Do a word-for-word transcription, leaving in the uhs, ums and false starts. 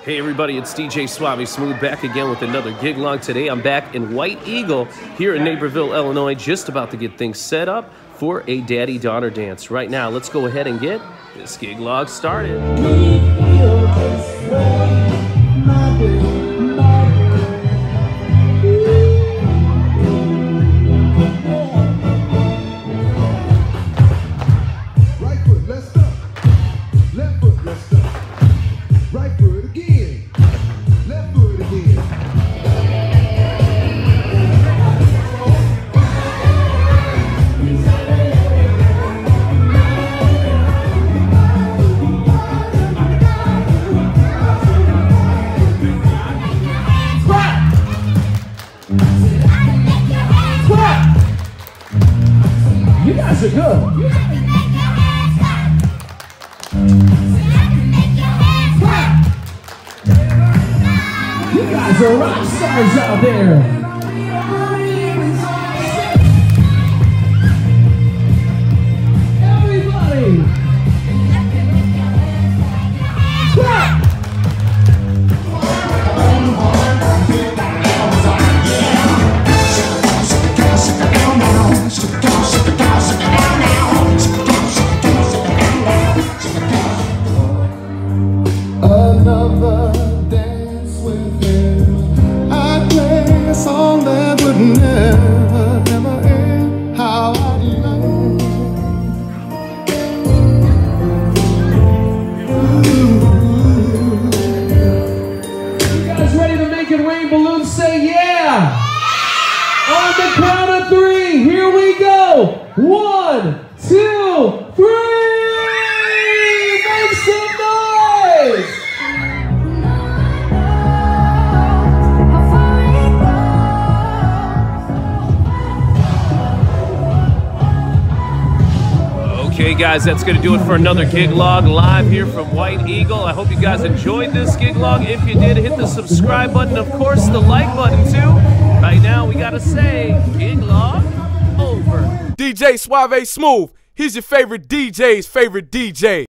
Hey everybody, it's D J Suavesmooth back again with another gig log. Today I'm back in White Eagle here in Naperville, Illinois, just about to get things set up for a daddy-daughter dance. Right now, let's go ahead and get this gig log started. Right foot, let's stop. Left foot, let's stop. Right foot again. Left foot again. Clap! Clap! You guys are good. You guys are rock stars out there. Everybody. Clap. Another dance with him. I'd play a song that would never, never end. How I'd love. You guys ready to make it rain? Balloons say yeah! On the count of three, here we go! One, two, three! Make some noise! Okay guys, that's going to do it for another gig log live here from White Eagle. I hope you guys enjoyed this gig log. If you did, hit the subscribe button, of course the like button too. Right now we got to say, gig log over. D J Suavesmooth, he's your favorite D J's favorite D J.